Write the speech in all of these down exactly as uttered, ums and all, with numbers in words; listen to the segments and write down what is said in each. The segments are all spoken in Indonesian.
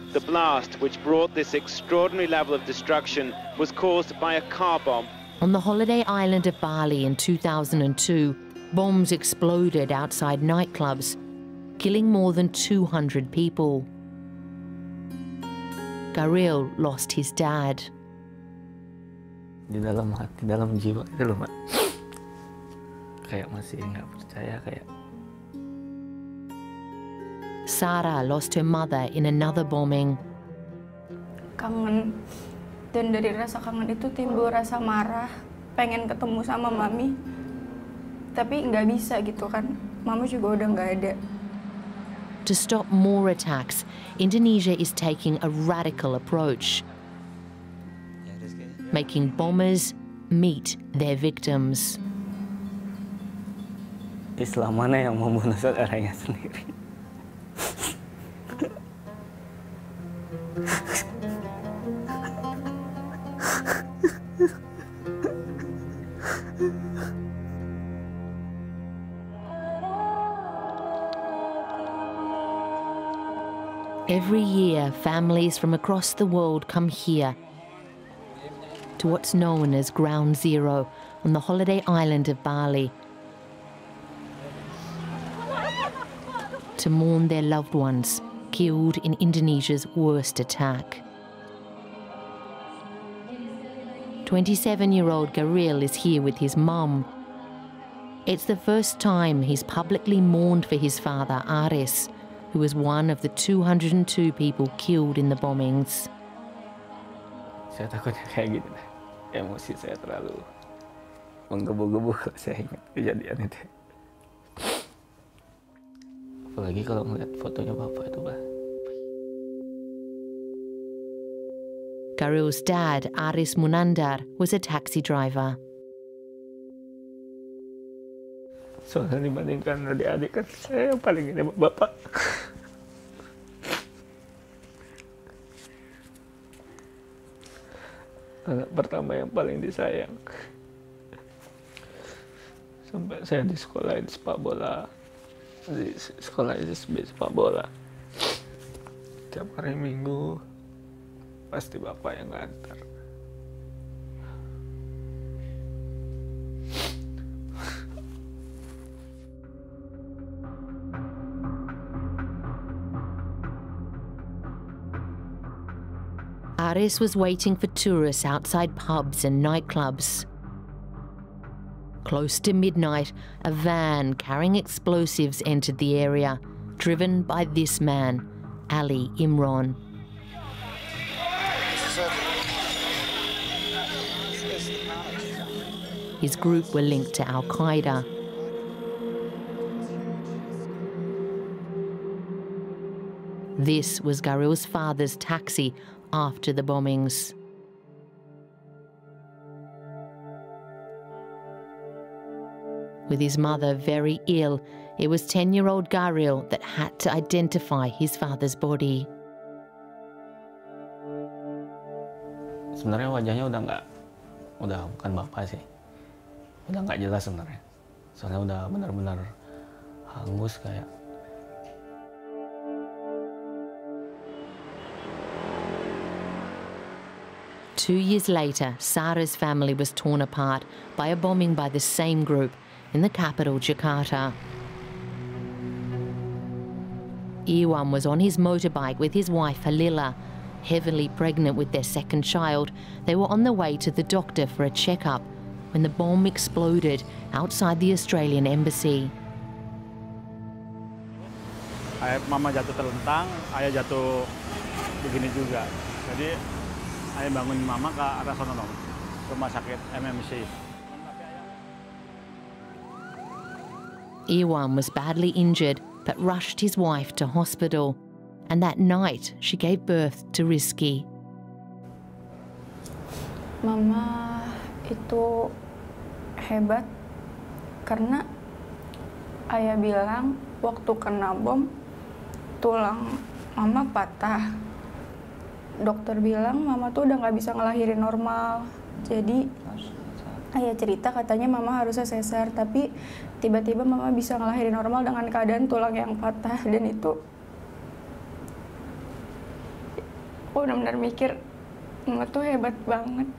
The blast, which brought this extraordinary level of destruction, was caused by a car bomb. On the holiday island of Bali in two thousand two, bombs exploded outside nightclubs, killing more than two hundred people. Garil lost his dad. Di dalam hati, dalam jiwa itu loh, Mbak. Kayak masih nggak percaya, kayak. Sarah lost her mother in another bombing. Kangen, dan dari rasa kangen itu timbul rasa marah, pengen ketemu sama mami, tapi nggak bisa gitu kan, mama juga udah nggak ada. To stop more attacks, Indonesia is taking a radical approach, making bombers meet their victims. Islam mana yang membunuh saudaranya sendiri? Every year, families from across the world come here to what's known as Ground Zero on the holiday island of Bali to mourn their loved ones killed in Indonesia's worst attack. twenty-seven-year-old Garil is here with his mum. It's the first time he's publicly mourned for his father, Aris, who was one of the two hundred two people killed in the bombings. Saya takutnya kayak gitu. Emosi saya terlalu menggebu-gebu kalau saya ingat kejadian itu. Apalagi kalau melihat fotonya bapak itu, Pak. Garil's dad, Aris Munandar, was a taxi driver. Soalnya dibandingkan adik-adik kan saya yang paling ini bapak. Anak pertama yang paling disayang. Sampai saya di sekolah di sepak bola, di sekolah S S B sepak bola. Tiap hari Minggu pasti bapak yang ngantar. Aris was waiting for tourists outside pubs and nightclubs. Close to midnight, a van carrying explosives entered the area, driven by this man, Ali Imran. His group were linked to Al-Qaeda. This was Garil's father's taxi after the bombings. With his mother very ill, it was ten-year-old Garil that had to identify his father's body. Sebenarnya wajahnya udah nggak, udah bukan bapak sih, udah nggak jelas sebenarnya. Soalnya udah benar-benar hangus kayak. Two years later, Sarah's family was torn apart by a bombing by the same group in the capital, Jakarta. Wirawan was on his motorbike with his wife, Halila. Heavily pregnant with their second child, they were on the way to the doctor for a checkup when the bomb exploded outside the Australian embassy. Ayah mama jatuh terlentang, ayah jatuh begini juga. Jadi ayah bangun mama ke arah sono, rumah sakit M M C. Wirawan was badly injured but rushed his wife to hospital. And that night, she gave birth to Rizky. Mama itu hebat karena ayah bilang waktu kena bom tulang mama patah. Dokter bilang mama tuh udah nggak bisa ngelahirin normal. Jadi ayah cerita katanya mama harusnya sesar, tapi tiba-tiba mama bisa ngelahirin normal dengan keadaan tulang yang patah, dan itu aku benar-benar mikir mama tuh hebat banget.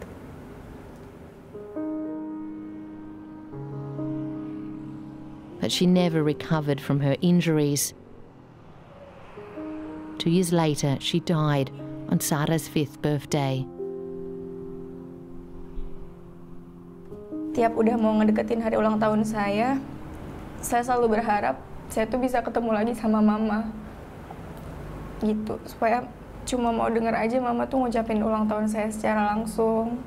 But she never recovered from her injuries. Two years later, she died on Sarah's fifth birthday. Tiap udah mau ngedeketin hari ulang tahun saya, saya selalu berharap saya tuh bisa ketemu lagi sama mama. Gitu, supaya cuma mau denger aja mama tuh ngucapin ulang tahun saya secara langsung.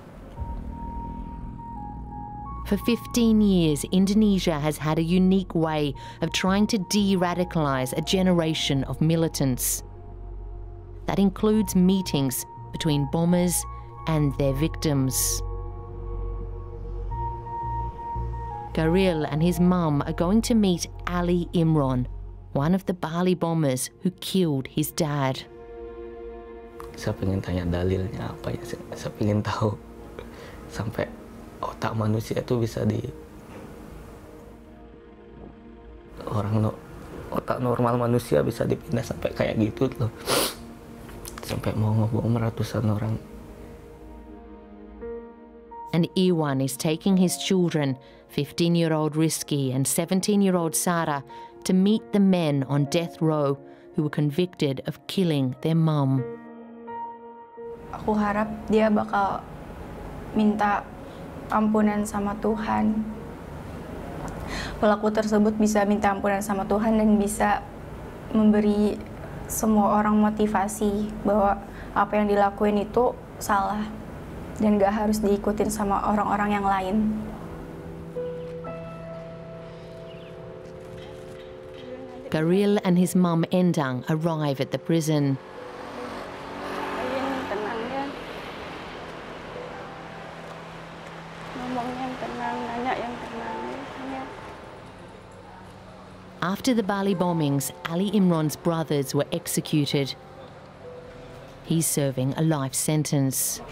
For fifteen years, Indonesia has had a unique way of trying to de-radicalize a generation of militants. That includes meetings between bombers and their victims. Garil and his mum are going to meet Ali Imran, one of the Bali bombers who killed his dad. Saya pengen tanya dalilnya apa ya, saya pengen tahu sampai otak manusia itu bisa di orang no, otak normal manusia bisa dipindah sampai kayak gitu loh, sampai mau ngebom ratusan orang. And Iwan is taking his children, fifteen-year-old Rizky and seventeen-year-old Sarah, to meet the men on death row who were convicted of killing their mum. Aku harap dia bakal minta ampunan sama Tuhan. Pelaku tersebut bisa minta ampunan sama Tuhan dan bisa memberi semua orang motivasi bahwa apa yang dilakuin itu salah dan gak harus diikutin sama orang-orang yang lain. Garil and his mum Endang arrive at the prison. Tenang ya. Ngomong yang tenang, nanya yang tenang ya. After the Bali bombings, Ali Imran's brothers were executed. He's serving a life sentence.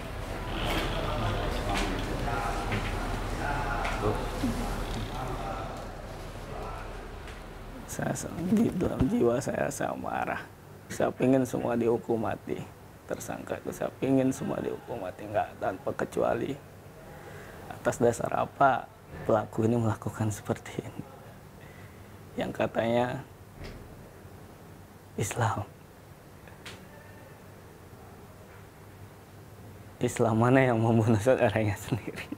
Saya, di dalam jiwa saya, saya marah. Saya pingin semua dihukum mati. Tersangka itu saya pingin semua dihukum mati, nggak tanpa kecuali. Atas dasar apa pelaku ini melakukan seperti ini? Yang katanya Islam. Islam mana yang membunuh saudaranya sendiri?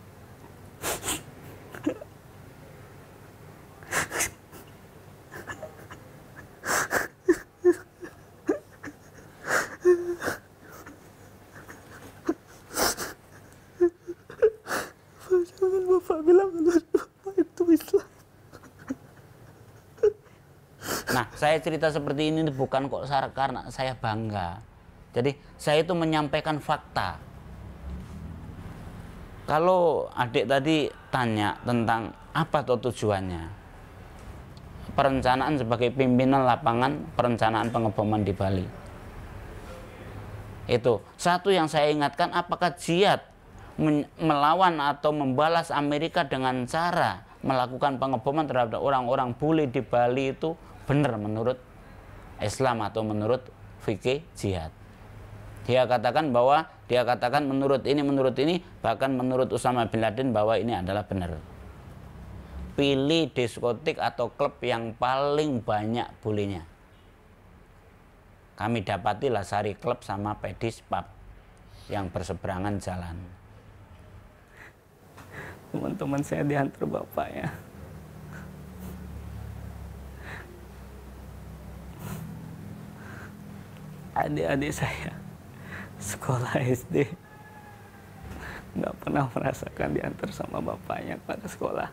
Bapak bilang Bapak itu Islam. Nah, saya cerita seperti ini bukan kok karena saya bangga. Jadi, saya itu menyampaikan fakta. Kalau adik tadi tanya tentang apa tuh tujuannya, perencanaan sebagai pimpinan lapangan perencanaan pengeboman di Bali. Itu satu yang saya ingatkan, apakah jihad melawan atau membalas Amerika dengan cara melakukan pengeboman terhadap orang-orang bule di Bali itu benar menurut Islam atau menurut fikih jihad. Dia katakan bahwa dia katakan menurut ini menurut ini bahkan menurut Usama bin Laden bahwa ini adalah benar. Pilih diskotik atau klub yang paling banyak bulenya. Kami dapati Lasari Club sama Pedis Pub yang berseberangan jalan. Teman-teman saya diantar bapaknya. Adik-adik saya sekolah S D nggak pernah merasakan diantar sama bapaknya pada sekolah.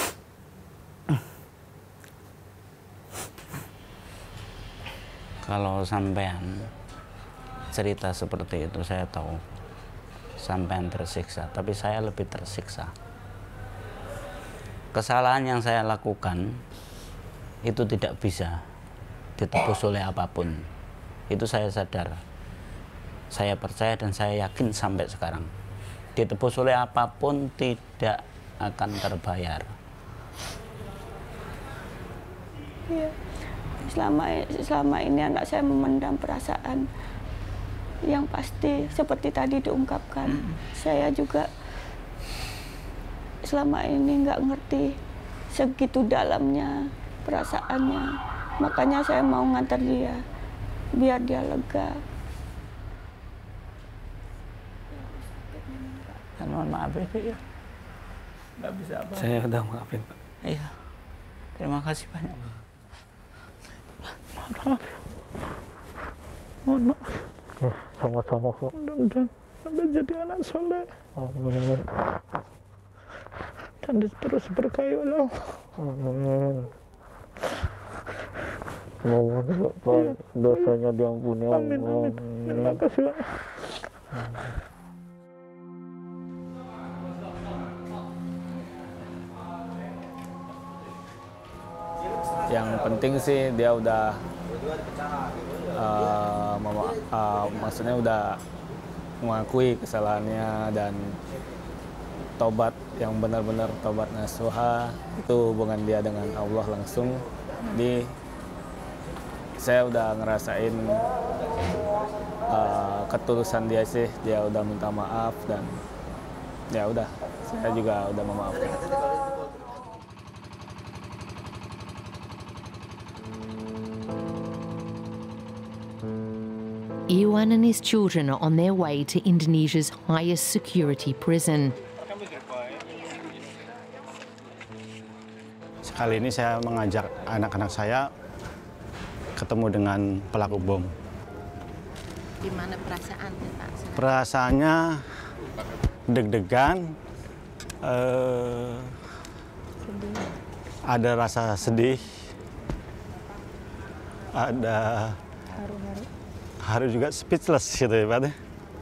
Kalau sampean cerita seperti itu, saya tahu sampean tersiksa, tapi saya lebih tersiksa. Kesalahan yang saya lakukan itu tidak bisa ditebus oleh apapun. Itu saya sadar. Saya percaya dan saya yakin sampai sekarang. Ditebus oleh apapun tidak akan terbayar. Iya. Selama selama ini anak saya memendam perasaan yang pasti seperti tadi diungkapkan. Hmm. Saya juga selama ini nggak ngerti segitu dalamnya perasaannya. Makanya saya mau ngantar dia, biar dia lega. Mohon maaf ya, nggak bisa apa. Saya udah maafin, Pak. Iya, terima kasih banyak. Mohon maaf. Mohon maaf. Oh, sama-sama kok. Mudah-mudahan Anda jadi anak soleh. Amin. Dan terus berkah ya Allah. Amin. Semoga Pak dosanya diampuni Allah. Amin, amin. Terima kasih Pak. Yang penting sih dia udah uh, mema- uh, maksudnya udah mengakui kesalahannya dan tobat yang benar-benar tobat nasuha, itu hubungan dia dengan Allah langsung. Di saya udah ngerasain uh, ketulusan dia sih, dia udah minta maaf dan ya udah saya juga udah memaafkan. Iwan and his children are on their way to Indonesia's highest security prison. Kali ini saya mengajak anak-anak saya ketemu dengan pelaku bom. Gimana perasaannya, Pak? Perasaannya deg-degan, eh, ada rasa sedih, ada haru juga, speechless gitu ya Pak.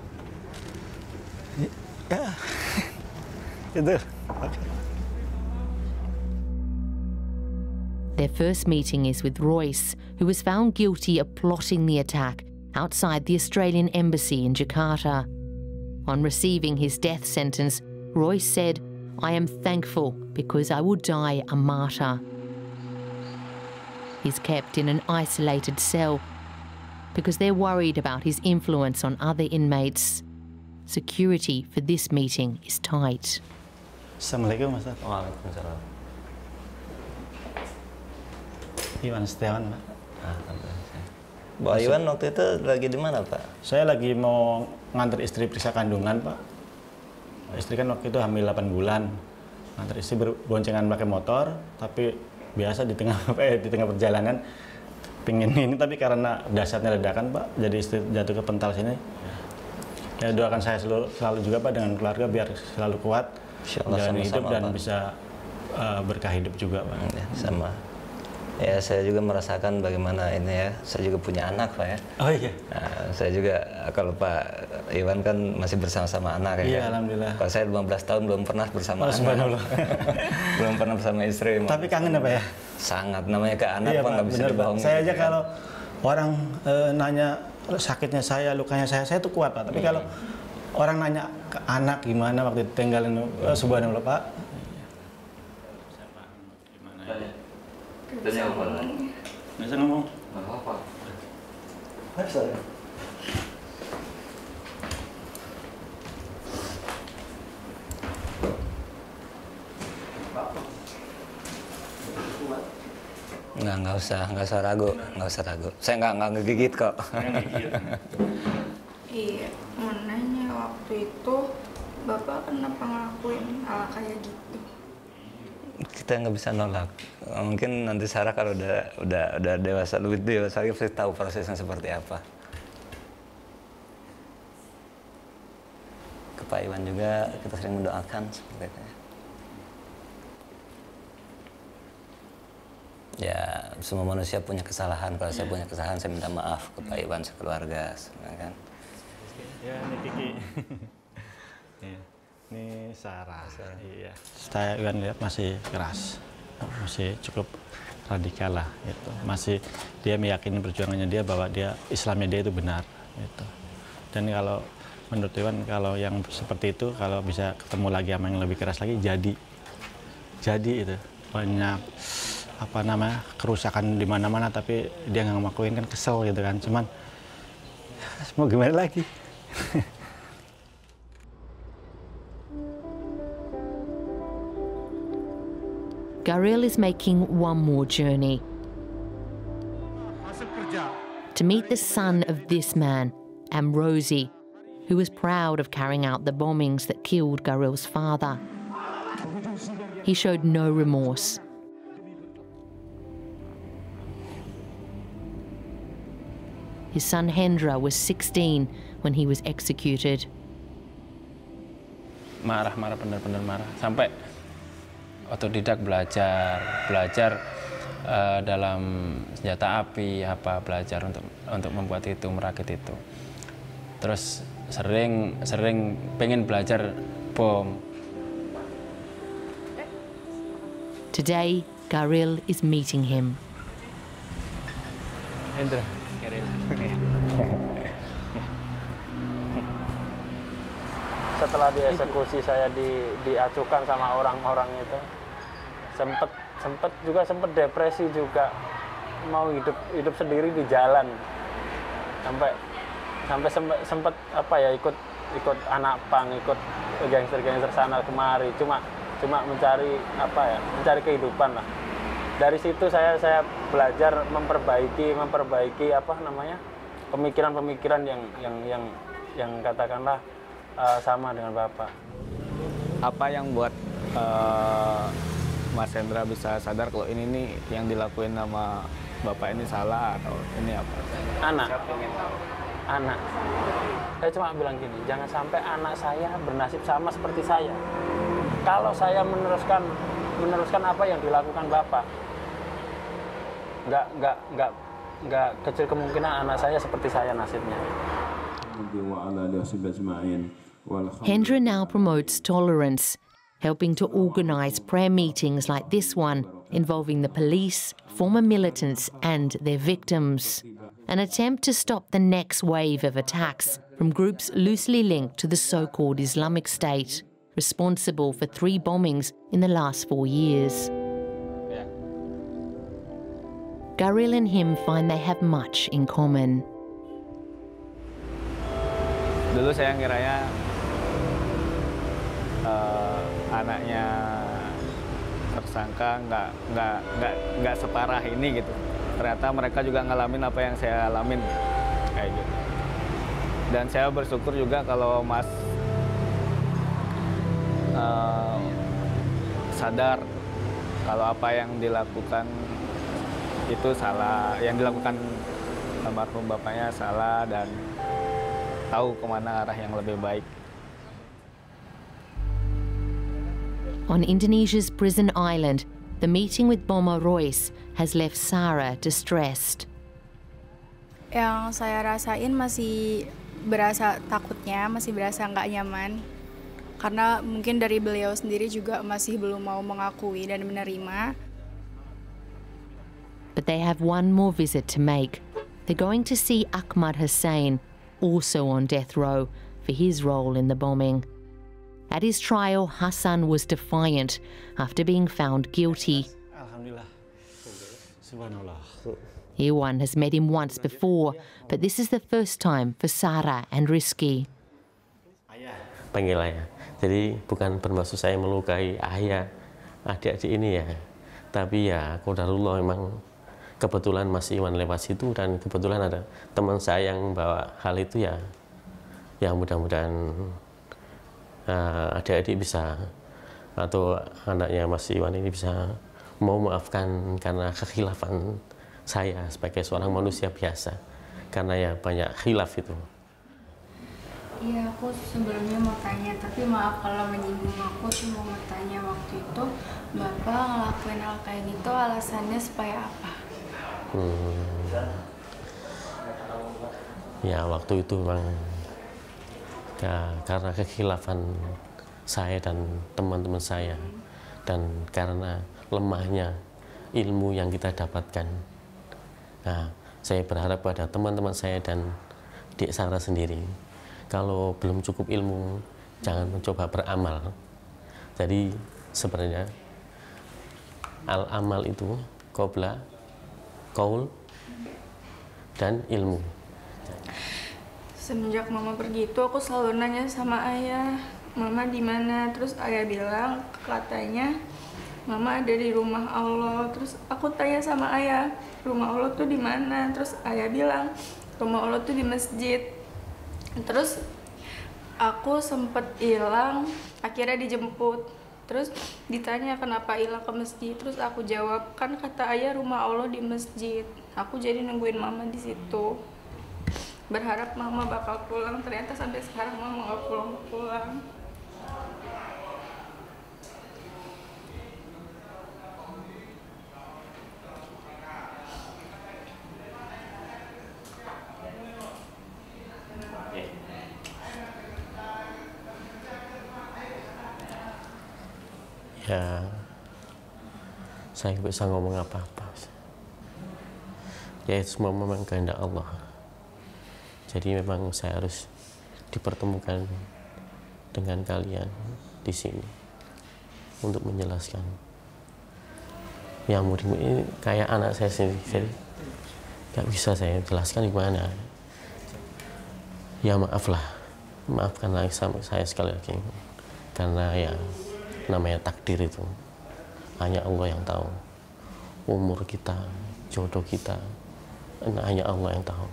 Ya, itu. Okay. Their first meeting is with Royce, who was found guilty of plotting the attack outside the Australian embassy in Jakarta. On receiving his death sentence, Royce said, "I am thankful because I will die a martyr." He's kept in an isolated cell because they're worried about his influence on other inmates. Security for this meeting is tight. Assalamualaikum, Mas. Waalaikumsalam. Iwan Setiawan, Pak. Pak Iwan waktu itu lagi di mana, Pak? Saya lagi mau ngantar istri periksa kandungan, Pak. Istri kan waktu itu hamil delapan bulan. Ngantar istri berboncengan pakai motor, tapi biasa di tengah eh, di tengah perjalanan pingin ini, tapi karena dasarnya ledakan, Pak, jadi istri jatuh ke pental sini. Ya doakan saya selalu, selalu juga, Pak, dengan keluarga biar selalu kuat, menjalani hidup dan Pak. bisa uh, berkah hidup juga, Pak. Ya, sama. Ya, saya juga merasakan bagaimana ini ya. Saya juga punya anak, Pak ya. Oh iya. Nah, saya juga, kalau Pak Iwan kan masih bersama-sama anak ya. Iya, kan? alhamdulillah. Kalau saya lima belas tahun belum pernah bersama oh, anak. Belum pernah bersama istri. Tapi kangen apa ya? Sangat, namanya ke anak, iya, Pak, nggak bisa dibohongin. Saya aja kan? kalau orang e, nanya sakitnya saya, lukanya saya, saya tuh kuat, Pak. Tapi hmm. kalau orang nanya ke anak gimana waktu ditinggalin, oh, subhanallah, Pak. Tanya apa? Nggak bisa ngomong. Nggak apa-apa. Bisa. Nggak, nggak usah, nggak usah ragu, nggak usah ragu. Saya nggak nggak ngegigit kok. Iya, mau nanya waktu itu Bapak kenapa ngelakuin hal kayak gitu? Kita nggak bisa nolak. Mungkin nanti Sarah kalau udah udah udah dewasa, lebih dewasa lagi pasti tahu prosesnya seperti apa. Ke Pak Iwan juga kita sering mendoakan seperti itu. Ya, semua manusia punya kesalahan. Kalau saya punya kesalahan, saya minta maaf ke Pak Iwan sekeluarga, kan? Ya, ini Kiki. Iya. Ini Sarah. Sarah. Iya. Saya kan lihat masih keras, masih cukup radikal lah. Gitu. Masih dia meyakini perjuangannya dia bahwa dia Islamnya dia itu benar. Gitu. Dan kalau menurut Iwan, kalau yang seperti itu, kalau bisa ketemu lagi sama yang lebih keras lagi, jadi, jadi itu banyak apa namanya kerusakan di mana-mana, tapi dia nggak ngakuin, kan kesel gitu kan. Cuman Mau gimana lagi? Garil is making one more journey to meet the son of this man, Amrozi, who was proud of carrying out the bombings that killed Garil's father. He showed no remorse. His son Hendra was sixteen when he was executed. Marah-marah, benar-benar marah. Sampai otodidak belajar, belajar uh, dalam senjata api, apa belajar untuk untuk membuat itu, merakit itu. Terus sering sering pengen belajar bom. Today, Garil is meeting him. Hendra, Garil. Setelah dieksekusi saya di, diacukan sama orang-orang itu, sempet sempet juga sempet depresi juga, mau hidup hidup sendiri di jalan, sampai sampai sempet, sempet apa ya ikut ikut anak pang, ikut gangster-gangster sana kemari, cuma cuma mencari apa ya mencari kehidupan lah. Dari situ saya saya belajar memperbaiki memperbaiki apa namanya pemikiran-pemikiran yang yang yang yang katakanlah uh, sama dengan Bapak. Apa yang buat uh, Mas Hendra bisa sadar kalau ini nih yang dilakuin sama Bapak ini salah atau ini apa? Anak, anak. Saya cuma bilang gini, jangan sampai anak saya bernasib sama seperti saya. Kalau saya meneruskan meneruskan apa yang dilakukan Bapak, nggak nggak nggak nggak kecil kemungkinan anak saya seperti saya nasibnya. Hendra now promotes tolerance, helping to organize prayer meetings like this one, involving the police, former militants and their victims. An attempt to stop the next wave of attacks from groups loosely linked to the so-called Islamic State, responsible for three bombings in the last four years. Garil and him find they have much in common. Dulu saya ngiranya uh, anaknya tersangka nggak nggak nggak nggak separah ini gitu. Ternyata mereka juga ngalamin apa yang saya alamin kayak gitu. Dan saya bersyukur juga kalau Mas uh, sadar kalau apa yang dilakukan itu salah, yang dilakukan almarhum bapaknya salah dan tahu kemana arah yang lebih baik. On Indonesia's prison island, the meeting with bomber Royce has left Sarah distressed. Yang saya rasain masih berasa takutnya, masih berasa nggak nyaman. Karena mungkin dari beliau sendiri juga masih belum mau mengakui dan menerima. But they have one more visit to make. They're going to see Ahmad Hussein, also on death row, for his role in the bombing. At his trial, Hassan was defiant after being found guilty. Alhamdulillah. Subhanallah. Wirawan has met him once before, but this is the first time for Sarah and Rizky. Panggil ayah. Jadi bukan bermaksud saya melukai ayah, adik-adik ini ya. Tapi ya, qadarullah memang kebetulan Mas Iwan lewat situ dan kebetulan ada teman saya yang bawa hal itu ya. Ya mudah-mudahan uh, adik-adik bisa atau anaknya Mas Iwan ini bisa mau maafkan karena kekhilafan saya sebagai seorang manusia biasa. Karena ya banyak khilaf itu. Iya, aku sebelumnya mau tanya, tapi maaf kalau menyinggung. Aku cuma mau tanya waktu itu Bapak ngelakuin Al-Qaeda itu alasannya supaya apa? Hmm. Ya waktu itu memang ya, karena kekhilafan saya dan teman-teman saya dan karena lemahnya ilmu yang kita dapatkan. Nah, saya berharap pada teman-teman saya dan Dik Sarah sendiri, kalau belum cukup ilmu, jangan mencoba beramal. Jadi sebenarnya al-amal itu qabla qaul dan ilmu. Semenjak mama pergi itu aku selalu nanya sama ayah, mama di mana? Terus ayah bilang katanya mama ada di rumah Allah. Terus aku tanya sama ayah, rumah Allah tuh di mana? Terus ayah bilang rumah Allah tuh di masjid. Terus aku sempet hilang, akhirnya dijemput. Terus ditanya kenapa hilang ke masjid. Terus aku jawab, kan kata ayah rumah Allah di masjid. Aku jadi nungguin mama di situ. Berharap mama bakal pulang, ternyata sampai sekarang mama nggak pulang-pulang. Ya, saya nggak bisa ngomong apa-apa. Ya itu semua memang kehendak Allah. Jadi memang saya harus dipertemukan dengan kalian di sini untuk menjelaskan. Yang murid ini kayak anak saya sendiri, jadi nggak bisa saya jelaskan gimana. Ya maaflah, maafkanlah sama saya sekali lagi, karena ya namanya takdir itu hanya Allah yang tahu. Umur kita, jodoh kita, hanya Allah yang tahu.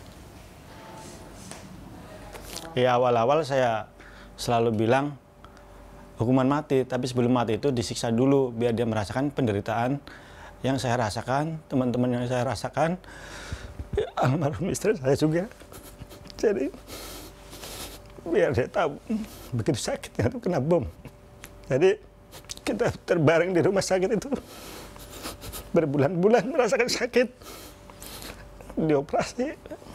Ya awal-awal saya selalu bilang hukuman mati, tapi sebelum mati itu disiksa dulu biar dia merasakan penderitaan yang saya rasakan, teman-teman yang saya rasakan, ya, almarhum istri saya juga. Jadi biar dia tahu begitu sakitnya itu kena bom. Jadi kita terbaring di rumah sakit itu berbulan-bulan merasakan sakit, dioperasi,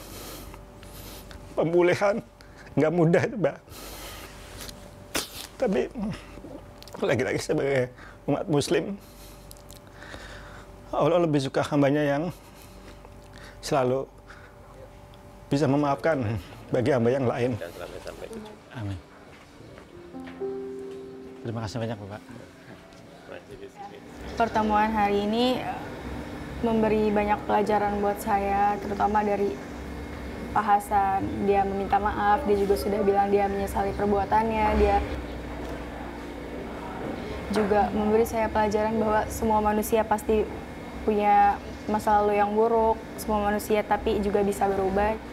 pemulihan nggak mudah itu, Mbak. Tapi lagi-lagi sebagai umat Muslim, Allah lebih suka hambanya yang selalu bisa memaafkan bagi hamba yang lain. Amin. Terima kasih banyak, Bapak. Pertemuan hari ini memberi banyak pelajaran buat saya, terutama dari Pak Hasan. Dia meminta maaf, dia juga sudah bilang dia menyesali perbuatannya. Dia juga memberi saya pelajaran bahwa semua manusia pasti punya masa lalu yang buruk, semua manusia tapi juga bisa berubah.